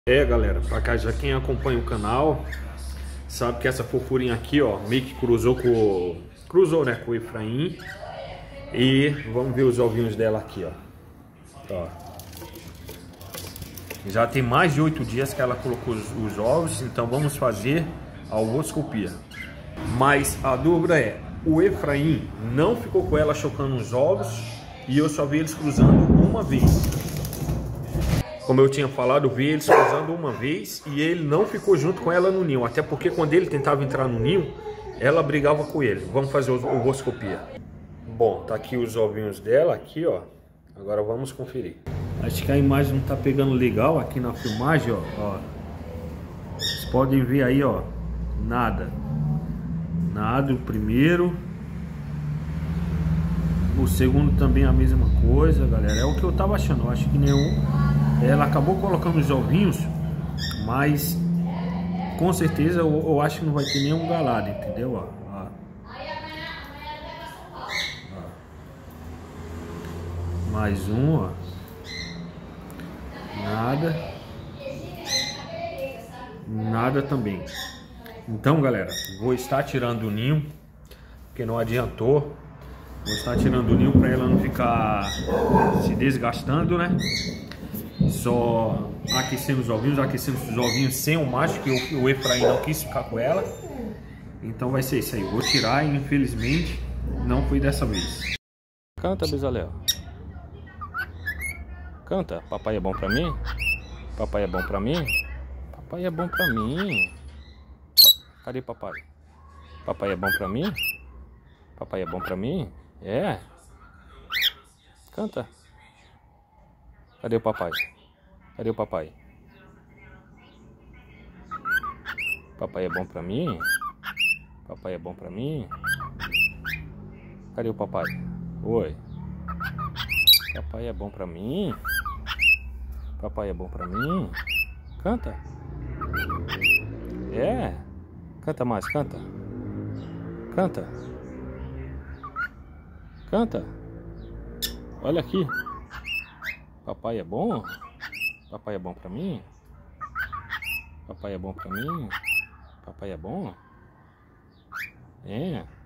Galera, pra cá já quem acompanha o canal sabe que essa fofurinha aqui, ó, meio que cruzou com o Efraim. E vamos ver os ovinhos dela aqui, ó. Já tem mais de 8 dias que ela colocou os ovos, então vamos fazer a ovoscopia. Mas a dúvida é, o Efraim não ficou com ela chocando os ovos e eu só vi eles cruzando uma vez. Como eu tinha falado, eu vi eles cruzando uma vez e ele não ficou junto com ela no ninho. Até porque quando ele tentava entrar no ninho, ela brigava com ele. Vamos fazer a ovoscopia. Bom, tá aqui os ovinhos dela, aqui, ó. Agora vamos conferir. Acho que a imagem não tá pegando legal aqui na filmagem, ó. Vocês podem ver aí, ó. Nada. Nada, o primeiro. O segundo também a mesma coisa, galera. É o que eu tava achando. Eu acho que nenhum... Ela acabou colocando os ovinhos, mas com certeza eu acho que não vai ter nenhum galado, entendeu? Ó. Mais um, ó. Nada. Nada também. Então, galera, vou estar tirando o ninho, porque não adiantou. Vou estar tirando o ninho para ela não ficar se desgastando, né? Só aquecendo os ovinhos sem o macho, que o Efraim não quis ficar com ela. Então vai ser isso aí. Vou tirar e infelizmente não foi dessa vez. Canta, Bezalel. Canta. Papai é bom pra mim? Papai é bom pra mim? Papai é bom pra mim. Cadê papai? Papai é bom pra mim? Papai é bom pra mim? É? Canta. Cadê o papai? Cadê o papai? Papai é bom pra mim? Papai é bom pra mim? Cadê o papai? Oi. Papai é bom pra mim? Papai é bom pra mim? Canta. É? Canta mais, canta. Canta. Canta. Olha aqui. Papai é bom? Papai é bom pra mim? Papai é bom pra mim? Papai é bom? É.